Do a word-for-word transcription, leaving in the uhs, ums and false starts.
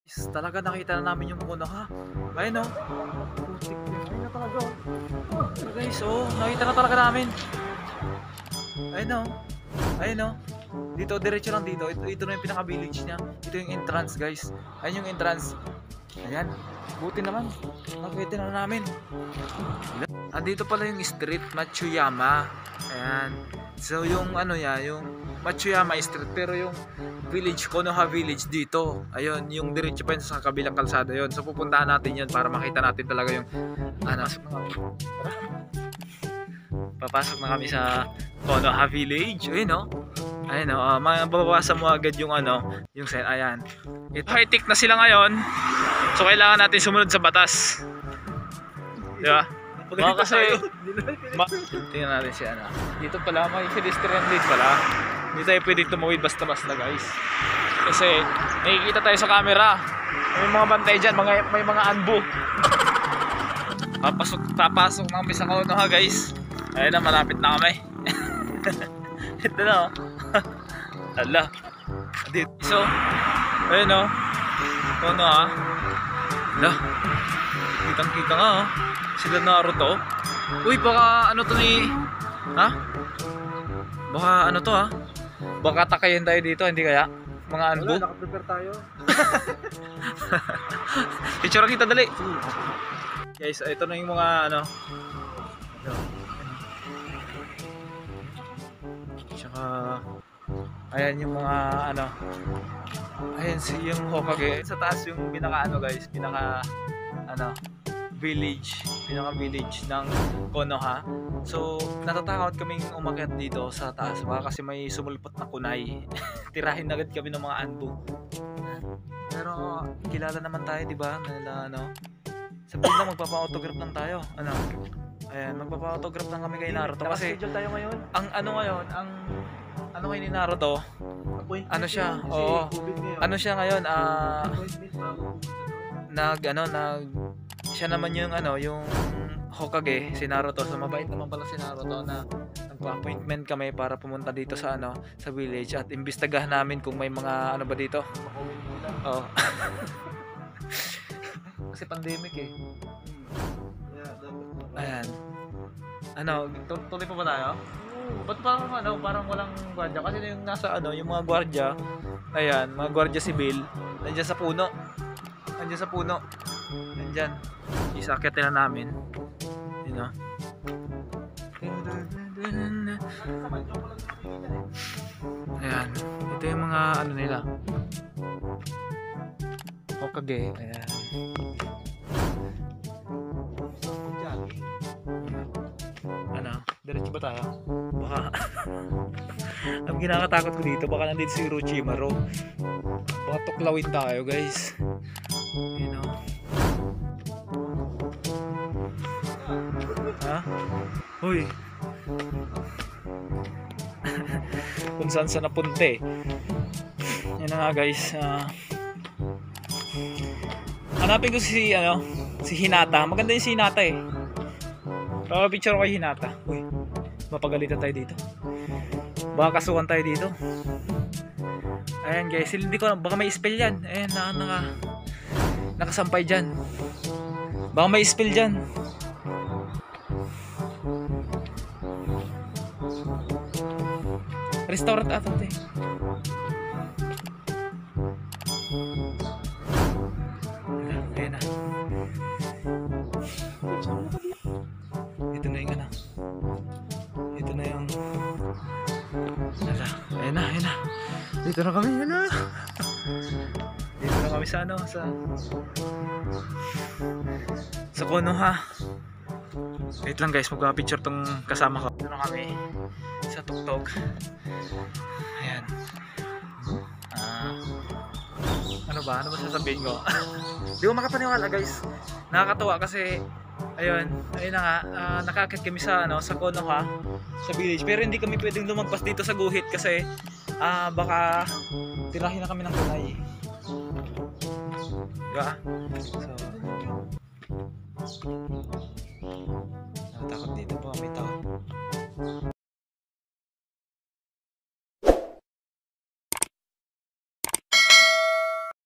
Is talaga nakita na namin yung Konoha. Ayun oh. Putik din. Ayun na talaga oh. So guys, oh, nakita na talaga namin. Ayun oh. Ayun oh. Dito, diretso lang dito. Ito, ito na yung pinaka-village niya. Ito yung entrance guys. Ayun yung entrance. Ayan. Buti naman. Nakita na namin. Andito pala yung street Matsuyama. Ayan. So yung ano ya, yung Matsuyama Street, pero yung village, Konoha Village dito. Ayun, yung diretso pa yun sa kabilang kalsada yun. So pupuntahan natin yun para makita natin talaga yung ano. Papasok na kami sa Konoha Village. Ayun no. Ayun no, uh, mababasa mo agad yung ano, yung sign. Ayan. Ito high-tech na sila ngayon. So kailangan natin sumunod sa batas. Di ba? Mga kasi ma tingnan natin si ano. Dito pala may pedestrian lane pala. Hindi tayo pwedeng tumawid basta-basta guys. Kasi nakikita tayo sa camera. May mga bantay dyan, mga, may mga anbo. Papasok, papasok na kami sa Konoha guys. Ayun na, malapit na kami. Ito na oh. Hala. Dito. So, ayun oh. Konoha. Hala. Kitang kita nga oh. Sila Naruto. Uy, baka ano to ni... Ha? Baka ano to ha? Baka takayin tayo dito, hindi kaya? Mga anbo? Wala, nakaprepare tayo. Picture kita dali. Guys, ito na yung mga ano. Tsaka... Ayan yung mga ano. Ayan si yung Hokage. Sa taas yung pinaka ano guys, pinaka... Ano... village, pinaka village ng Konoha. So natatakot kaming umakyat dito sa taas baka kasi may sumulpot na kunay. Tirahin agad kami ng mga anbo. Pero kilala naman tayo, di ba? Nila ano. Sabihin na magpapa-autograph lang tayo. Ano? Ayan, magpapa-autograph lang kami kay Naruto kasi Naka-schedule tayo ngayon. ang ano ngayon, ang ano kay ni Naruto? Appointment Ano siya? yun, kasi Oo. COVID ngayon. Ano siya ngayon? Ah, Appointment na ako. nag ano, nag siya naman yung ano, yung Hokage, si Naruto. So mabait naman pala si Naruto na nagpa-appointment kami para pumunta dito sa ano, sa village at imbestagahan namin kung may mga ano ba dito. Oh. Kasi pandemic eh. Yeah, dapat. Ayan. Ano, tuloy pa ba tayo? Ba't parang ano, parang walang gwardiya? Kasi yung nasa ano, yung mga gwardiya, ayan, mga gwardiya sibil, nandiyan sa puno. Nandiyan sa puno. Nandiyan. Isakit na namin. Yun o. Ayan. Ito yung mga ano nila. Hokage. Ayan. Ano? Diretso ba tayo? Baka ang kinakatakot ko dito, baka nandito si Orochimaru. Baka tuklawin tayo guys. You know. Ha? Hoy. Kung saan sa napunte. Yan na nga guys. Uh, hanapin ko si ano, si Hinata. Maganda yung si Hinata eh. Baka picture ko kay Hinata. Uy, mapagalitan tayo dito. Baka kasuhan tayo dito. Ayan guys, hindi ko, baka may spell yan. Ayan, naka, naka, nakasampay dyan. Baka may spell dyan. Restaurant ata ito eh. Ayan na. Ito na yung ano. Ito na yung ala. Ayan na, ayan na. Dito na kami, ayan na. Dito na kami sa ano, sa sa Konoha. Wait lang guys, magpa-picture tong kasama ko. Dito na kami sa tuktok. Ayan. Ah, ano ba? Ano ba sasabihin ko? Di ko makapaniwala guys. Nakakatawa kasi ayun, ayun na nga, uh, nakakit kami sa ano, sa Konoha, sa village. Pero hindi kami pwedeng lumagpas dito sa guhit kasi ah uh, baka tirahin na kami ng kunay. Diba? So